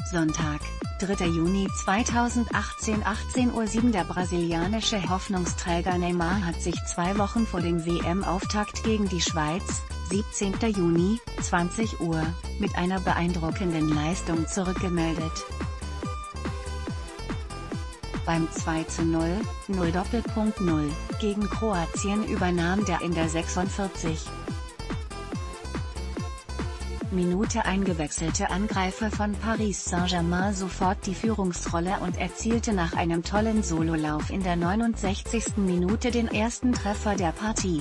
Sonntag, 3. Juni 2018 18:07 Uhr. Der brasilianische Hoffnungsträger Neymar hat sich 2 Wochen vor dem WM-Auftakt gegen die Schweiz, 17. Juni, 20 Uhr, mit einer beeindruckenden Leistung zurückgemeldet. Beim 2:0 gegen Kroatien übernahm der in der 46. Minute eingewechselte Angreifer von Paris Saint-Germain sofort die Führungsrolle und erzielte nach einem tollen Sololauf in der 69. Minute den ersten Treffer der Partie.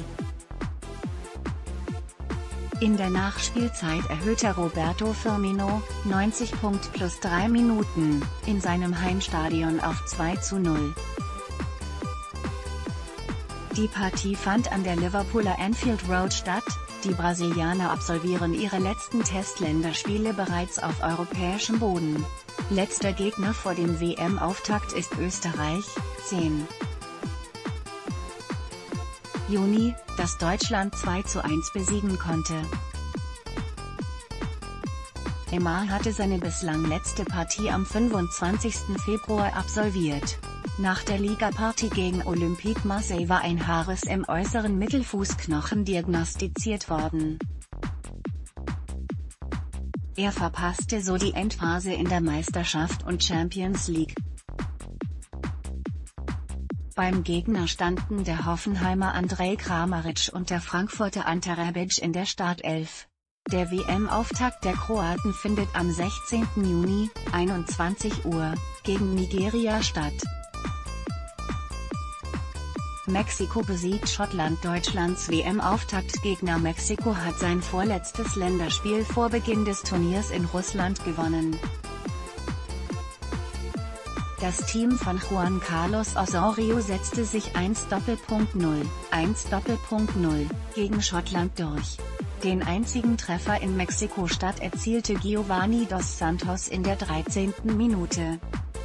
In der Nachspielzeit erhöhte Roberto Firmino, 90 plus 3 Minuten, in seinem Heimstadion auf 2:0. Die Partie fand an der Liverpooler Anfield Road statt. Die Brasilianer absolvieren ihre letzten Testländerspiele bereits auf europäischem Boden. Letzter Gegner vor dem WM-Auftakt ist Österreich, 10. Juni, das Deutschland 2:1 besiegen konnte. Neymar hatte seine bislang letzte Partie am 25. Februar absolviert. Nach der Ligapartie gegen Olympique Marseille war ein Haarriss im äußeren Mittelfußknochen diagnostiziert worden. Er verpasste so die Endphase in der Meisterschaft und Champions League. Beim Gegner standen der Hoffenheimer Andrej Kramaric und der Frankfurter Ante Rebic in der Startelf. Der WM-Auftakt der Kroaten findet am 16. Juni, 21 Uhr, gegen Nigeria statt. Mexiko besiegt Schottland. Deutschlands WM-Auftaktgegner Mexiko hat sein vorletztes Länderspiel vor Beginn des Turniers in Russland gewonnen. Das Team von Juan Carlos Osorio setzte sich 1:0 gegen Schottland durch. Den einzigen Treffer in Mexiko-Stadt erzielte Giovanni dos Santos in der 13. Minute.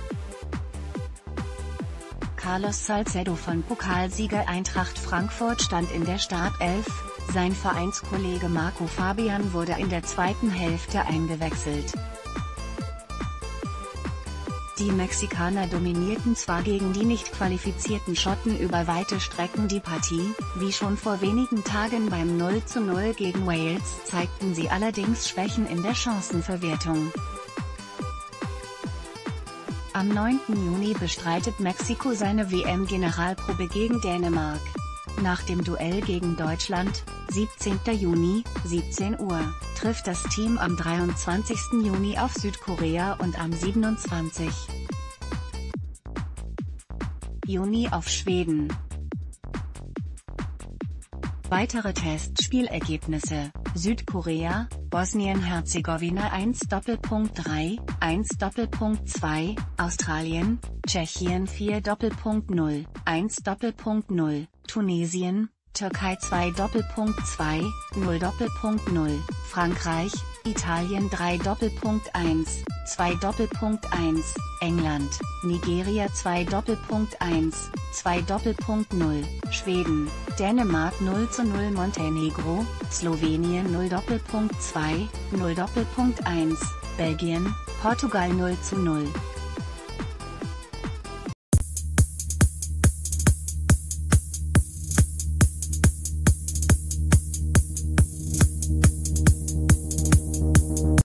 Carlos Salcedo von Pokalsieger Eintracht Frankfurt stand in der Startelf, sein Vereinskollege Marco Fabian wurde in der zweiten Hälfte eingewechselt. Die Mexikaner dominierten zwar gegen die nicht qualifizierten Schotten über weite Strecken die Partie, wie schon vor wenigen Tagen beim 0:0 gegen Wales zeigten sie allerdings Schwächen in der Chancenverwertung. Am 9. Juni bestreitet Mexiko seine WM-Generalprobe gegen Dänemark. Nach dem Duell gegen Deutschland, 17. Juni, 17 Uhr, trifft das Team am 23. Juni auf Südkorea und am 27. Juni auf Schweden. Weitere Testspielergebnisse: Südkorea, Bosnien-Herzegowina 1:3, 1:2, Australien, Tschechien 4:0, 1:0, Tunesien, Türkei 2:2, 0:0, Frankreich, Italien 3:1, 2:1, England, Nigeria 2:1, 2:0, Schweden, Dänemark 0:0, Montenegro, Slowenien 0:2, 0:1, Belgien, Portugal 0:0.